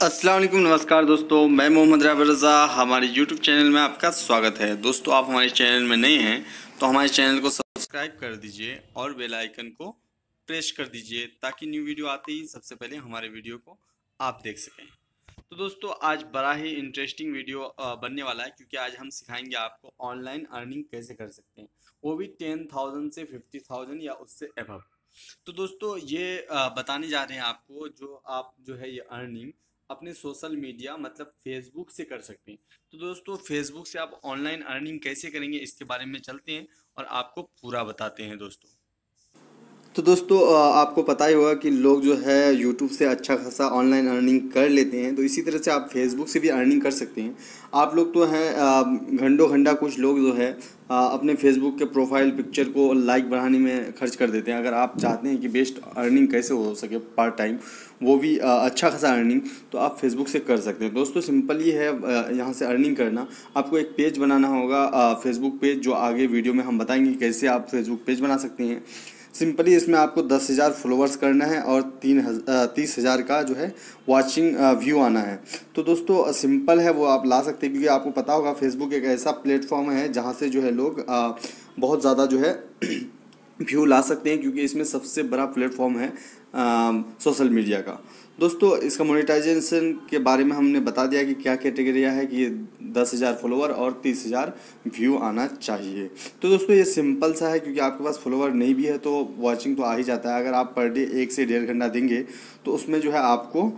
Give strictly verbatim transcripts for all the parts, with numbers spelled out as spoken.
अस्सलाम वालेकुम, नमस्कार दोस्तों, मैं मोहम्मद राबिर रज़ा। हमारे यूट्यूब चैनल में आपका स्वागत है। दोस्तों, आप हमारे चैनल में नए हैं तो हमारे चैनल को सब्सक्राइब कर दीजिए और बेल आइकन को प्रेस कर दीजिए ताकि न्यू वीडियो आते ही सबसे पहले हमारे वीडियो को आप देख सकें। तो दोस्तों, आज बड़ा ही इंटरेस्टिंग वीडियो अ, बनने वाला है, क्योंकि आज हम सिखाएंगे आपको ऑनलाइन अर्निंग कैसे कर सकते हैं, वो भी टेन थाउजेंड से फिफ्टी थाउजेंड या उससे एबव। तो दोस्तों, ये अ, बताने जा रहे हैं आपको, जो आप जो है ये अर्निंग अपने सोशल मीडिया मतलब फेसबुक से कर सकते हैं। तो दोस्तों, फेसबुक से आप ऑनलाइन अर्निंग कैसे करेंगे इसके बारे में चलते हैं और आपको पूरा बताते हैं दोस्तों। तो दोस्तों, अ, आपको पता ही होगा कि लोग जो है यूट्यूब से अच्छा खासा ऑनलाइन अर्निंग कर लेते हैं, तो इसी तरह से आप फेसबुक से भी अर्निंग कर सकते हैं। आप लोग तो हैं अ, घंटों घंटा कुछ लोग जो है अ, अपने फेसबुक के प्रोफाइल पिक्चर को लाइक बढ़ाने में खर्च कर देते हैं। अगर आप चाहते हैं कि बेस्ट अर्निंग कैसे हो सके पार्ट टाइम, वो भी अ, अच्छा खासा अर्निंग, तो आप फेसबुक से कर सकते हैं। दोस्तों, सिंपल ही है अ, यहाँ से अर्निंग करना। आपको एक पेज बनाना होगा, फेसबुक पेज, जो आगे वीडियो में हम बताएंगे कैसे आप फेसबुक पेज बना सकते हैं। सिंपली इसमें आपको दस हज़ार फॉलोअर्स करना है और तीन हज तीस हज़ार का जो है वाचिंग व्यू आना है। तो दोस्तों, सिंपल है, वो आप ला सकते हैं, क्योंकि आपको पता होगा फेसबुक एक ऐसा प्लेटफॉर्म है जहाँ से जो है लोग आ, बहुत ज़्यादा जो है व्यू ला सकते हैं, क्योंकि इसमें सबसे बड़ा प्लेटफॉर्म है सोशल मीडिया का। दोस्तों, इसका मोनेटाइजेशन के बारे में हमने बता दिया कि क्या कैटेगरिया है, कि ये दस हज़ार फॉलोवर और तीस हज़ार व्यू आना चाहिए। तो दोस्तों, ये सिंपल सा है, क्योंकि आपके पास फॉलोवर नहीं भी है तो वॉचिंग तो आ ही जाता है। अगर आप पर डे एक से डेढ़ घंटा देंगे तो उसमें जो है आपको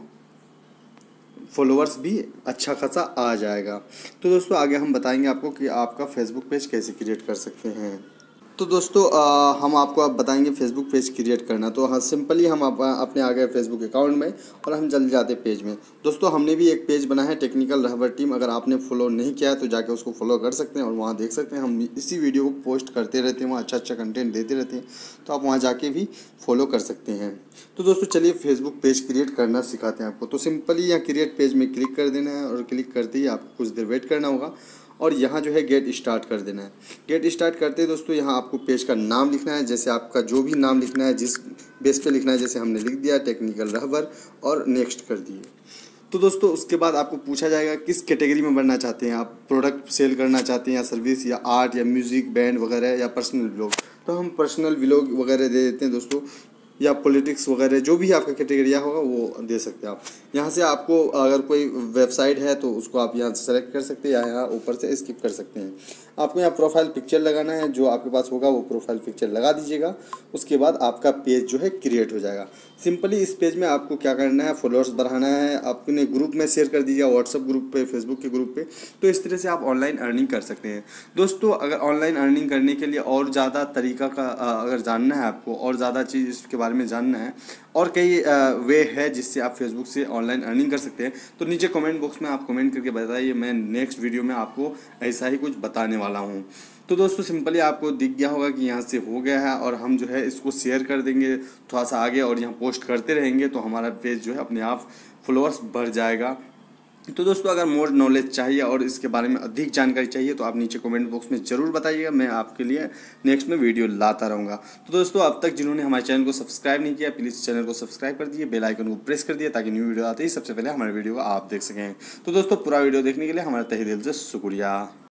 फॉलोअर्स भी अच्छा खासा आ जाएगा। तो दोस्तों, आगे हम बताएंगे आपको कि आपका फेसबुक पेज कैसे क्रिएट कर सकते हैं। तो दोस्तों, आ, हम आपको अब बताएंगे फेसबुक पेज क्रिएट करना। तो हाँ, सिंपली हम आप, अपने आ गए फेसबुक अकाउंट में और हम जल्दी जाते पेज में। दोस्तों, हमने भी एक पेज बना है, टेक्निकल रहबर टीम। अगर आपने फॉलो नहीं किया है तो जाके उसको फॉलो कर सकते हैं और वहाँ देख सकते हैं, हम इसी वीडियो को पोस्ट करते रहते हैं, वहाँ अच्छा अच्छा कंटेंट देते रहते हैं, तो आप वहाँ जाके भी फॉलो कर सकते हैं। तो दोस्तों, चलिए फेसबुक पेज क्रिएट करना सिखाते हैं आपको। तो सिंपली यहाँ क्रिएट पेज में क्लिक कर देना है और क्लिक करते ही आपको कुछ देर वेट करना होगा और यहाँ जो है गेट स्टार्ट कर देना है। गेट स्टार्ट करते ही दोस्तों, यहाँ आपको पेज का नाम लिखना है, जैसे आपका जो भी नाम लिखना है, जिस बेस पे लिखना है, जैसे हमने लिख दिया टेक्निकल रहबर और नेक्स्ट कर दिए। तो दोस्तों, उसके बाद आपको पूछा जाएगा किस कैटेगरी में बनना चाहते हैं आप, प्रोडक्ट सेल करना चाहते हैं या सर्विस या आर्ट या म्यूज़िक बैंड वगैरह या पर्सनल व्लॉग। तो हम पर्सनल व्लॉग वगैरह दे देते हैं दोस्तों, या पॉलिटिक्स वगैरह, जो भी आपका कैटेगरिया होगा वो दे सकते हैं आप। यहाँ से आपको अगर कोई वेबसाइट है तो उसको आप यहाँ से सेलेक्ट कर सकते हैं या यहाँ ऊपर से स्किप कर सकते हैं। आपको यहाँ प्रोफाइल पिक्चर लगाना है, जो आपके पास होगा वो प्रोफाइल पिक्चर लगा दीजिएगा। उसके बाद आपका पेज जो है क्रिएट हो जाएगा। सिंपली इस पेज में आपको क्या करना है, फॉलोअर्स बढ़ाना है, अपने ग्रुप में शेयर कर दीजिएगा, व्हाट्सअप ग्रुप पे, फेसबुक के ग्रुप पे। तो इस तरह से आप ऑनलाइन अर्निंग कर सकते हैं। दोस्तों, अगर ऑनलाइन अर्निंग करने के लिए और ज़्यादा तरीका का अगर जानना है आपको, और ज़्यादा चीज़ इसके बारे में जानना है, और कई वे है जिससे आप फेसबुक से ऑनलाइन अर्निंग कर सकते हैं, तो नीचे कमेंट बॉक्स में आप कमेंट करके बताइए, मैं नेक्स्ट वीडियो में आपको ऐसा ही कुछ बताने वाला हूँ। तो दोस्तों, सिंपली आपको दिख गया होगा कि यहाँ से हो गया है, और हम जो है इसको शेयर कर देंगे थोड़ा सा आगे और यहाँ पोस्ट करते रहेंगे, तो हमारा पेज जो है अपने आप फॉलोअर्स बढ़ जाएगा। तो दोस्तों, अगर मोर नॉलेज चाहिए और इसके बारे में अधिक जानकारी चाहिए तो आप नीचे कमेंट बॉक्स में ज़रूर बताइएगा, मैं आपके लिए नेक्स्ट में वीडियो लाता रहूँगा। तो दोस्तों, अब तक जिन्होंने हमारे चैनल को सब्सक्राइब नहीं किया, प्लीज़ चैनल को सब्सक्राइब कर दिए, बेल आइकन को प्रेस कर दिए, ताकि न्यू वीडियो आते ही सबसे पहले हमारे वीडियो को आप देख सकें। तो दोस्तों, पूरा वीडियो देखने के लिए हमारा तहे दिल से शुक्रिया।